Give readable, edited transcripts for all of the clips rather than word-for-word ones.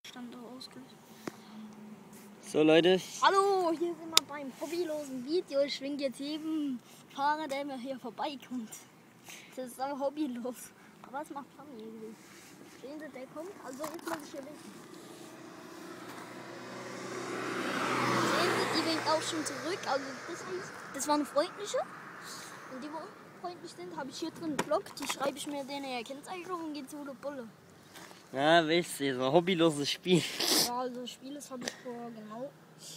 Stand da ausgelöst. So Leute. Hallo, hier sind wir beim hobbylosen Video. Ich schwinge jetzt jedem Fahrer, der mir hier vorbeikommt. Das ist aber hobbylos. Aber es macht Fun irgendwie. Sehen Sie, der kommt. Also jetzt muss ich hier weg. Sehen Sie, die winkt auch schon zurück. Also das war eine freundliche. Und die, wo unfreundlich sind, habe ich hier drin einen Block. Die schreibe ich mir denen Kennzeichnung und gehe zu der Bulle. Ja, weißt du, so ein hobbyloses Spiel. Ja, also das Spiel das habe ich vor genau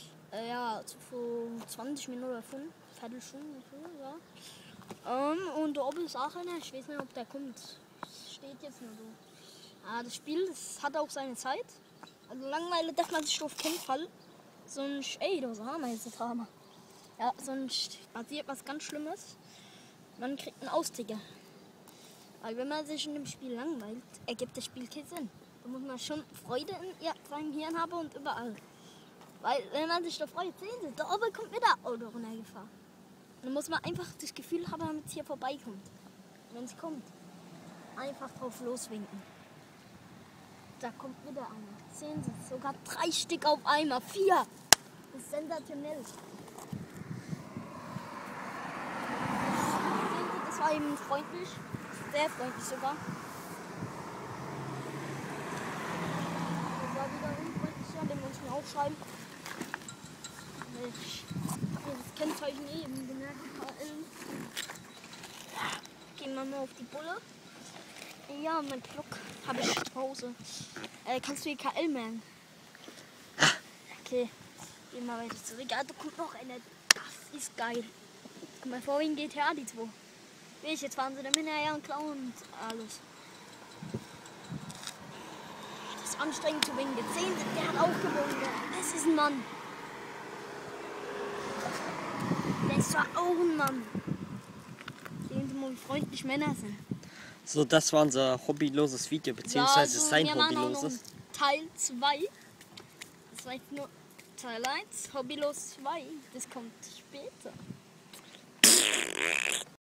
vor 20 Minuten oder 5, Viertelstunde, ja. Und da oben ist auch einer, ich weiß nicht, ob der kommt. Steht jetzt nur so. Das Spiel, das hat auch seine Zeit. Also langweilig darf man sich auf keinen Fall. Sonst, da haben wir jetzt das Drama. Ja, sonst passiert was ganz Schlimmes. Man kriegt einen Austicker. Weil wenn man sich in dem Spiel langweilt, ergibt das Spiel keinen Sinn. Da muss man schon Freude in seinem Hirn haben und überall. Weil wenn man sich da freut, sehen Sie, da oben kommt wieder ein Auto runtergefahren. Dann muss man einfach das Gefühl haben, damit es hier vorbeikommt. Wenn es kommt, einfach drauf loswinken. Da kommt wieder einer. Sehen Sie, sogar 3 Stück auf einmal, 4. Das ist sensationell. Sehen Sie, das war eben freundlich. Sehr freundlich sogar. Das war wieder unfreundlicher, den muss ich mir aufschreiben. Ich habe das Kennzeichen eben gemerkt. Gehen wir mal auf die Bulle. Ja, mein Block habe ich zu Hause. Kannst du EKL merken? Okay, gehen wir weiter zurück. Da kommt noch eine. Das ist geil. Guck mal, vorhin GTA die 2. Jetzt fahren sie dann hinterher und klauen und alles. Das ist anstrengend zu winken. Sehen Sie, der hat auch gewonnen. Das ist ein Mann. Der ist zwar auch ein Mann. Sehen Sie mal, wie freundlich Männer sind. So, das war unser hobbyloses Video, beziehungsweise ja, also, sein wir hobbyloses. Teil 2. Das war jetzt nur Teil 1. Hobbylos 2. Das kommt später.